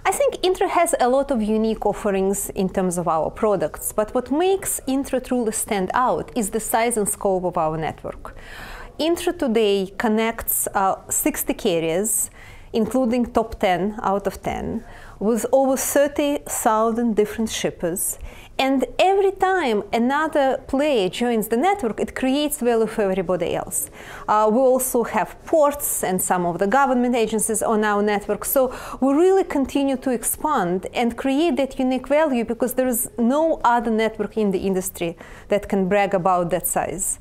I think INTTRA has a lot of unique offerings in terms of our products, but what makes INTTRA truly stand out is the size and scope of our network. INTTRA today connects 60 carriers, including top 10 out of 10, with over 30,000 different shippers. And every time another player joins the network, it creates value for everybody else. We also have ports and some of the government agencies on our network. So we really continue to expand and create that unique value because there is no other network in the industry that can brag about that size.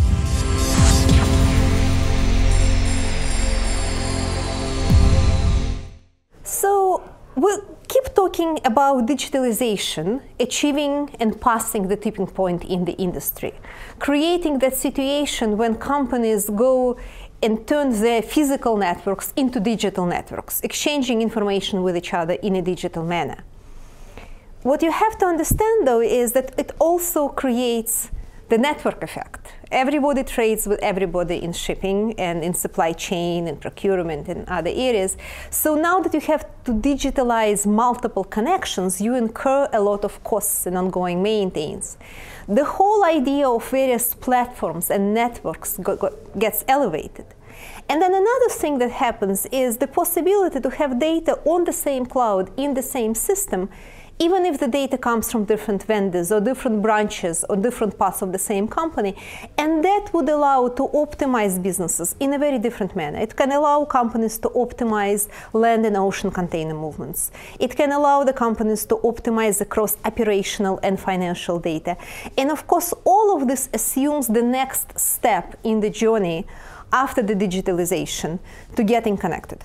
So we'll keep talking about digitalization, achieving and passing the tipping point in the industry, creating that situation when companies go and turn their physical networks into digital networks, exchanging information with each other in a digital manner. What you have to understand, though, is that it also creates the network effect. Everybody trades with everybody in shipping and in supply chain and procurement and other areas. So now that you have to digitalize multiple connections, you incur a lot of costs and ongoing maintenance. The whole idea of various platforms and networks gets elevated. And then another thing that happens is the possibility to have data on the same cloud in the same system, even if the data comes from different vendors or different branches or different parts of the same company. And that would allow to optimize businesses in a very different manner. It can allow companies to optimize land and ocean container movements. It can allow the companies to optimize across operational and financial data. And of course, all of this assumes the next step in the journey after the digitalization to getting connected.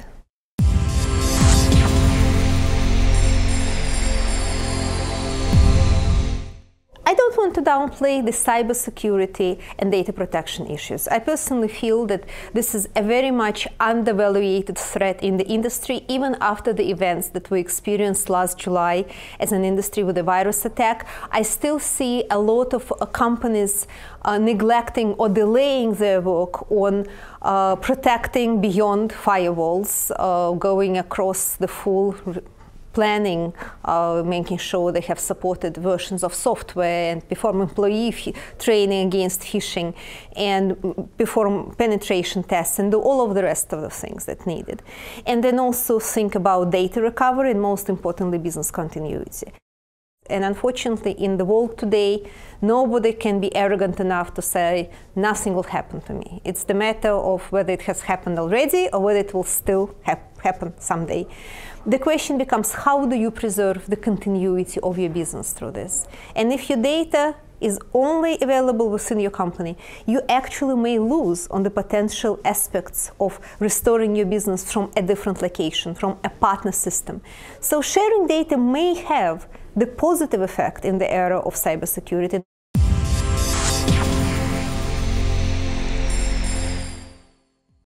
I don't want to downplay the cybersecurity and data protection issues. I personally feel that this is a very much undervalued threat in the industry, even after the events that we experienced last July as an industry with a virus attack. I still see a lot of companies neglecting or delaying their work on protecting beyond firewalls, going across the full planning, making sure they have supported versions of software and perform employee training against phishing and perform penetration tests and do all of the rest of the things that needed. And then also think about data recovery and most importantly, business continuity. And unfortunately, in the world today, nobody can be arrogant enough to say, nothing will happen to me. It's the matter of whether it has happened already or whether it will still happen someday. The question becomes, how do you preserve the continuity of your business through this? And if your data is only available within your company, you actually may lose on the potential aspects of restoring your business from a different location, from a partner system. So sharing data may have the positive effect in the era of cybersecurity.